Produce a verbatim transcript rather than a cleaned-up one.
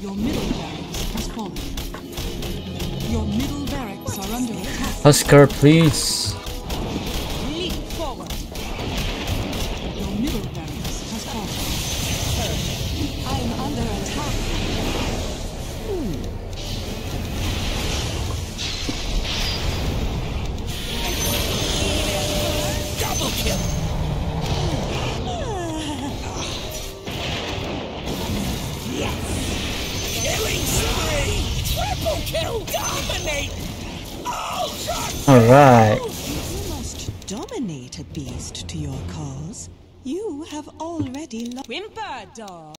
Your middle barracks has fallen. Your middle barracks are under attack. Husker, please. Leap forward. Your middle barracks has fallen. I'm under attack. Double kill. Yes. Killing spree. Triple kill. Dominate. All right. You must dominate a beast to your cause. You have already lost. Whimper, dog.